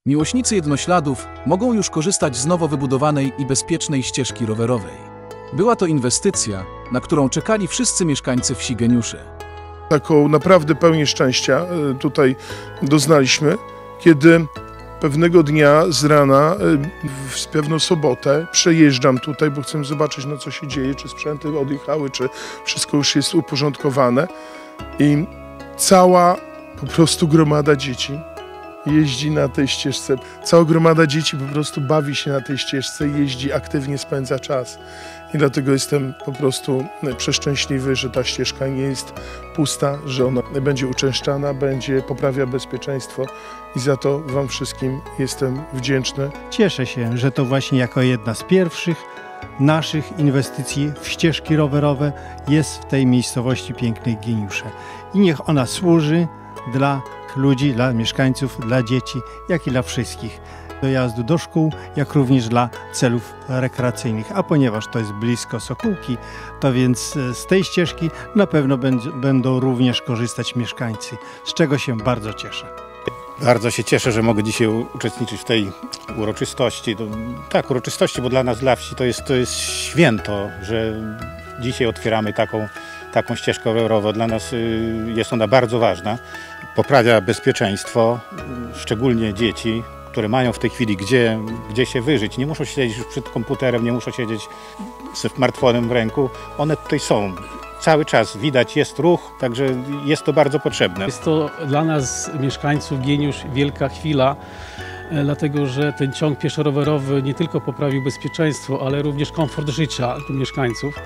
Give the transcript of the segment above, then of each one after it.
Miłośnicy jednośladów mogą już korzystać z nowo wybudowanej i bezpiecznej ścieżki rowerowej. Była to inwestycja, na którą czekali wszyscy mieszkańcy wsi Geniusze. Taką naprawdę pełnię szczęścia tutaj doznaliśmy, kiedy pewnego dnia z rana, w pewną sobotę, przejeżdżam tutaj, bo chcę zobaczyć, no co się dzieje, czy sprzęty odjechały, czy wszystko już jest uporządkowane. I cała po prostu gromada dzieci jeździ na tej ścieżce. Cała gromada dzieci po prostu bawi się na tej ścieżce, jeździ, aktywnie spędza czas. I dlatego jestem po prostu przeszczęśliwy, że ta ścieżka nie jest pusta, że ona będzie uczęszczana, będzie poprawia bezpieczeństwo i za to Wam wszystkim jestem wdzięczny. Cieszę się, że to właśnie jako jedna z pierwszych naszych inwestycji w ścieżki rowerowe jest w tej miejscowości pięknej Geniusze. I niech ona służy dla ludzi, dla mieszkańców, dla dzieci, jak i dla wszystkich. Dojazdu do szkół, jak również dla celów rekreacyjnych. A ponieważ to jest blisko Sokółki, to więc z tej ścieżki na pewno będą również korzystać mieszkańcy, z czego się bardzo cieszę. Bardzo się cieszę, że mogę dzisiaj uczestniczyć w tej uroczystości. Tak, uroczystości, bo dla nas, dla wsi to jest święto, że dzisiaj otwieramy taką ścieżkę rowerową. Dla nas jest ona bardzo ważna. Poprawia bezpieczeństwo, szczególnie dzieci, które mają w tej chwili gdzie się wyżyć. Nie muszą siedzieć już przed komputerem, nie muszą siedzieć ze smartfonem w ręku. One tutaj są. Cały czas widać, jest ruch, także jest to bardzo potrzebne. Jest to dla nas, mieszkańców Geniusz, wielka chwila, dlatego że ten ciąg pieszo-rowerowy nie tylko poprawił bezpieczeństwo, ale również komfort życia mieszkańców.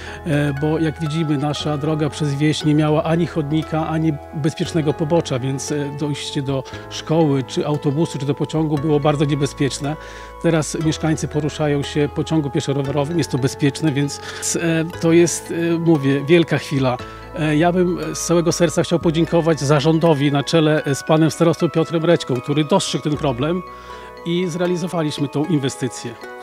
Bo jak widzimy, nasza droga przez wieś nie miała ani chodnika, ani bezpiecznego pobocza, więc dojście do szkoły, czy autobusu, czy do pociągu było bardzo niebezpieczne. Teraz mieszkańcy poruszają się pociągu pieszo-rowerowym, jest to bezpieczne, więc to jest, mówię, wielka chwila. Ja bym z całego serca chciał podziękować zarządowi na czele z panem starostą Piotrem Rećką, który dostrzegł ten problem i zrealizowaliśmy tą inwestycję.